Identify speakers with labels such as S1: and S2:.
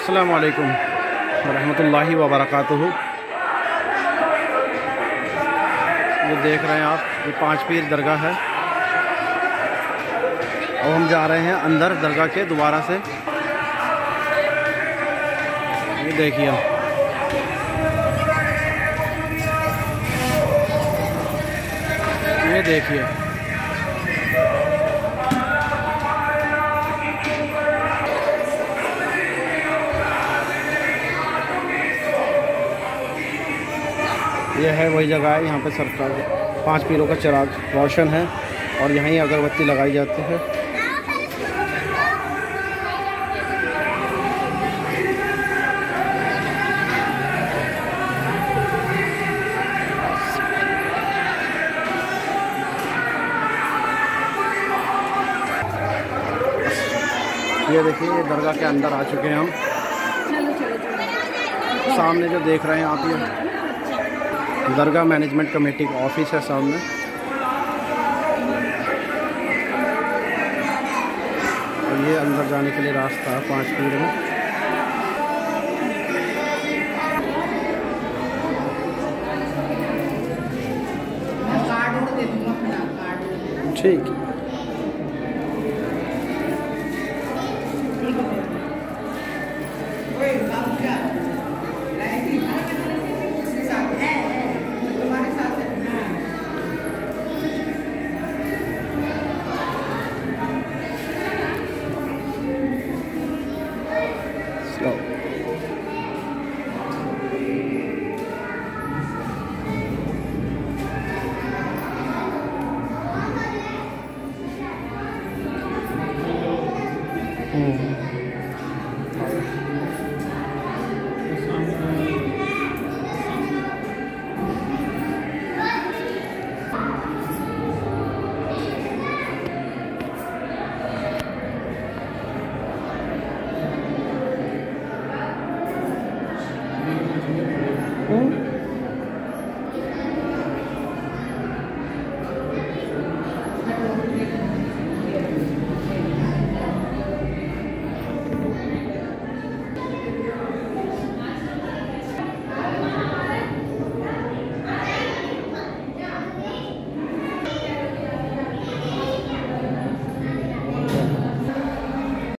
S1: अस्सलामु अलैकुम वरहमतुल्लाहि वबरकातुहू। ये देख रहे हैं आप, ये पाँच पीर दरगाह है और हम जा रहे हैं अंदर दरगाह के दोबारा से। ये देखिए, ये देखिए, यह है वही जगह है। यहाँ पे सरकार पांच पीरों का चिराग रोशन है और यहाँ ही अगरबत्ती लगाई जाती है। ये देखिए, ये दरगाह के अंदर आ चुके हैं हम। सामने जो देख रहे हैं आप, ये दरगाह मैनेजमेंट कमेटी का ऑफिस है सामने। और ये अंदर जाने के लिए रास्ता है पाँच पीर में। ठीक, slow।